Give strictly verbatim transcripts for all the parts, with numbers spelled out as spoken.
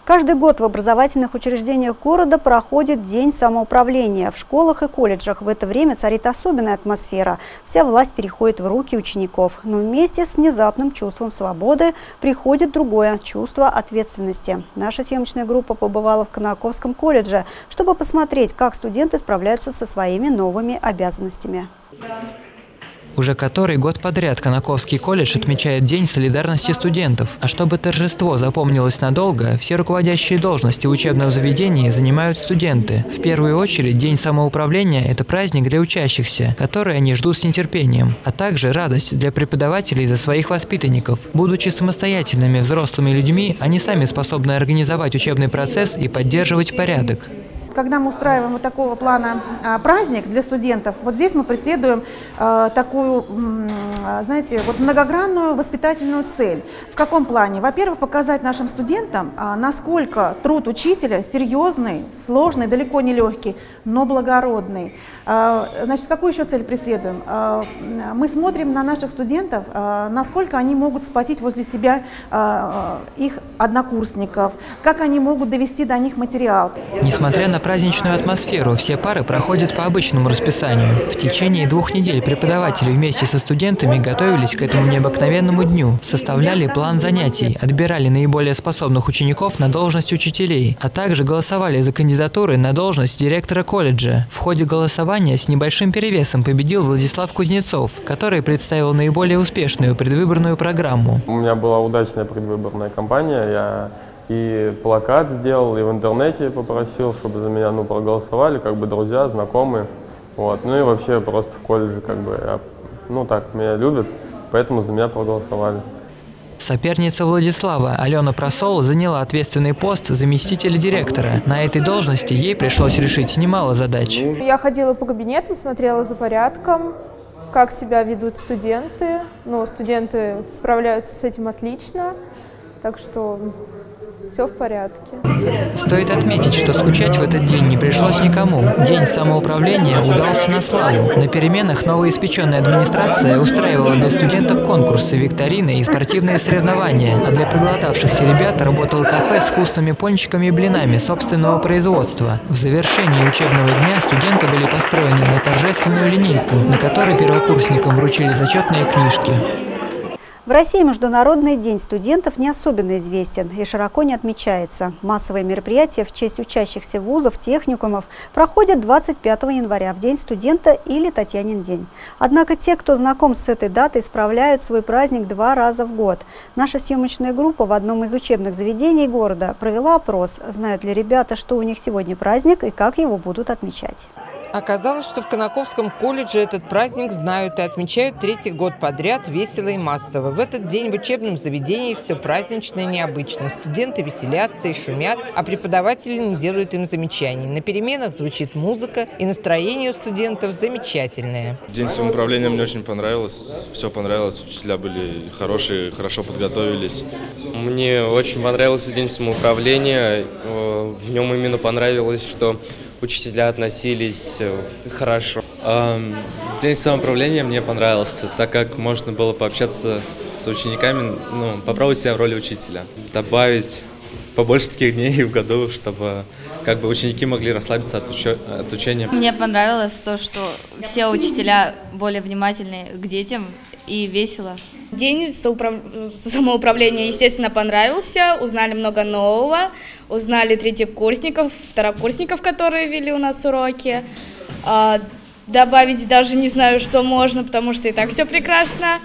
Каждый год в образовательных учреждениях города проходит День самоуправления. В школах и колледжах в это время царит особенная атмосфера. Вся власть переходит в руки учеников. Но вместе с внезапным чувством свободы приходит другое – чувство ответственности. Наша съемочная группа побывала в Конаковском колледже, чтобы посмотреть, как студенты справляются со своими новыми обязанностями. Уже который год подряд Конаковский колледж отмечает День солидарности студентов. А чтобы торжество запомнилось надолго, все руководящие должности в учебном заведении занимают студенты. В первую очередь, День самоуправления – это праздник для учащихся, который они ждут с нетерпением, а также радость для преподавателей за своих воспитанников. Будучи самостоятельными взрослыми людьми, они сами способны организовать учебный процесс и поддерживать порядок. Когда мы устраиваем вот такого плана а, праздник для студентов, вот здесь мы преследуем а, такую, а, знаете, вот многогранную воспитательную цель. В каком плане? Во-первых, показать нашим студентам, а, насколько труд учителя серьезный, сложный, далеко не легкий, но благородный. А, значит, какую еще цель преследуем? А, мы смотрим на наших студентов, а, насколько они могут сплотить возле себя а, их однокурсников, как они могут довести до них материал. Несмотря на праздничную атмосферу, все пары проходят по обычному расписанию. В течение двух недель преподаватели вместе со студентами готовились к этому необыкновенному дню, составляли план занятий, отбирали наиболее способных учеников на должность учителей, а также голосовали за кандидатуры на должность директора колледжа. В ходе голосования с небольшим перевесом победил Владислав Кузнецов, который представил наиболее успешную предвыборную программу. У меня была удачная предвыборная кампания. Я и плакат сделал, и в интернете попросил, чтобы за меня ну, проголосовали, как бы друзья, знакомые. Вот. Ну и вообще просто в колледже, как бы, я, ну так, меня любят, поэтому за меня проголосовали. Соперница Владислава, Алена Просол, заняла ответственный пост заместителя директора. На этой должности ей пришлось решить немало задач. Я ходила по кабинетам, смотрела за порядком, как себя ведут студенты. Но студенты справляются с этим отлично, так что все в порядке. Стоит отметить, что скучать в этот день не пришлось никому. День самоуправления удался на славу. На переменах новоиспеченная администрация устраивала для студентов конкурсы, викторины и спортивные соревнования. А для проголодавшихся ребят работало кафе с вкусными пончиками и блинами собственного производства. В завершении учебного дня студенты были построены на торжественную линейку, на которой первокурсникам вручили зачетные книжки. В России Международный день студентов не особенно известен и широко не отмечается. Массовые мероприятия в честь учащихся вузов, техникумов проходят двадцать пятого января, в День студента или Татьянин день. Однако те, кто знаком с этой датой, справляют свой праздник два раза в год. Наша съемочная группа в одном из учебных заведений города провела опрос, знают ли ребята, что у них сегодня праздник и как его будут отмечать. Оказалось, что в Конаковском колледже этот праздник знают и отмечают третий год подряд весело и массово. В этот день в учебном заведении все празднично и необычно. Студенты веселятся и шумят, а преподаватели не делают им замечаний. На переменах звучит музыка, и настроение у студентов замечательное. День самоуправления мне очень понравилось. Все понравилось, учителя были хорошие, хорошо подготовились. Мне очень понравился день самоуправления. В нем именно понравилось, что учителя относились хорошо. День самоуправления мне понравился, так как можно было пообщаться с учениками, ну, попробовать себя в роли учителя. Добавить побольше таких дней в году, чтобы как бы ученики могли расслабиться от, уч... от учения. Мне понравилось то, что все учителя более внимательны к детям и весело. День самоуправления, естественно, понравился, узнали много нового, узнали третьекурсников, второкурсников, которые вели у нас уроки. Добавить даже не знаю, что можно, потому что и так все прекрасно.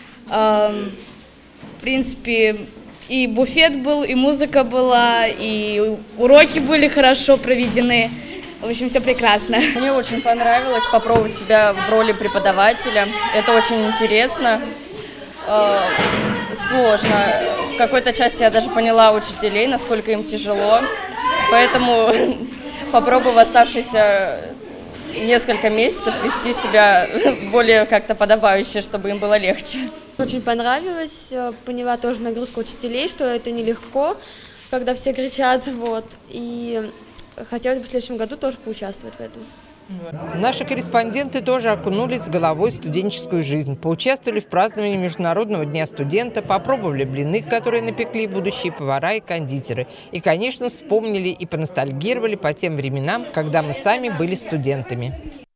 В принципе, и буфет был, и музыка была, и уроки были хорошо проведены. В общем, все прекрасно. Мне очень понравилось попробовать себя в роли преподавателя. Это очень интересно. Сложно. В какой-то части я даже поняла учителей, насколько им тяжело. Поэтому попробую в оставшиеся несколько месяцев вести себя более как-то подобающе, чтобы им было легче. Очень понравилось. Поняла тоже нагрузку учителей, что это нелегко, когда все кричат. Вот. И хотелось бы в следующем году тоже поучаствовать в этом. Наши корреспонденты тоже окунулись с головой в студенческую жизнь, поучаствовали в праздновании Международного дня студента, попробовали блины, которые напекли будущие повара и кондитеры. И, конечно, вспомнили и поностальгировали по тем временам, когда мы сами были студентами.